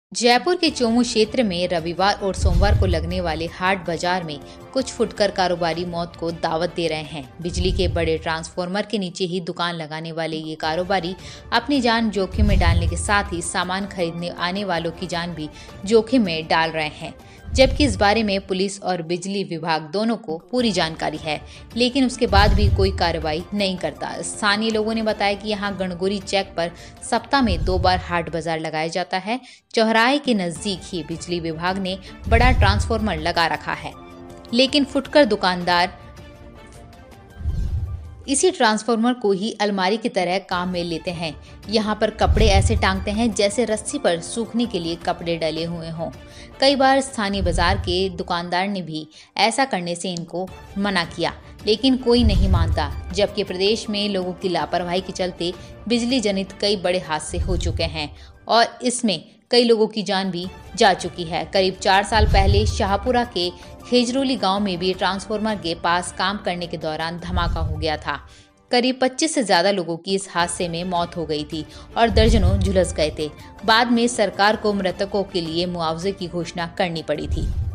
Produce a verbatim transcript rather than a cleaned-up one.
जयपुर के चोमू क्षेत्र में रविवार और सोमवार को लगने वाले हाट बाजार में कुछ फुटकर कारोबारी मौत को दावत दे रहे हैं। बिजली के बड़े ट्रांसफार्मर के नीचे ही दुकान लगाने वाले ये कारोबारी अपनी जान जोखिम में डालने के साथ ही सामान खरीदने आने वालों की जान भी जोखिम में डाल रहे हैं, जबकि इस बारे में पुलिस और बिजली विभाग दोनों को पूरी जानकारी है, लेकिन उसके बाद भी कोई कार्रवाई नहीं करता। स्थानीय लोगों ने बताया कि यहाँ गणगोरी चेक पर सप्ताह में दो बार हाट बाजार लगाया जाता है। चौराहे के नजदीक ही बिजली विभाग ने बड़ा ट्रांसफार्मर लगा रखा है, लेकिन फुटकर दुकानदार इसी ट्रांसफार्मर को ही अलमारी की तरह काम में लेते हैं। यहाँ पर कपड़े ऐसे टांगते हैं जैसे रस्सी पर सूखने के लिए कपड़े डले हुए हों। कई बार स्थानीय बाजार के दुकानदार ने भी ऐसा करने से इनको मना किया, लेकिन कोई नहीं मानता। जबकि प्रदेश में लोगों की लापरवाही के चलते बिजली जनित कई बड़े हादसे हो चुके हैं और इसमें कई लोगों की जान भी जा चुकी है। करीब चार साल पहले शाहपुरा के खेजरोली गांव में भी ट्रांसफार्मर के पास काम करने के दौरान धमाका हो गया था। करीब पच्चीस से ज्यादा लोगों की इस हादसे में मौत हो गई थी और दर्जनों झुलस गए थे। बाद में सरकार को मृतकों के लिए मुआवजे की घोषणा करनी पड़ी थी।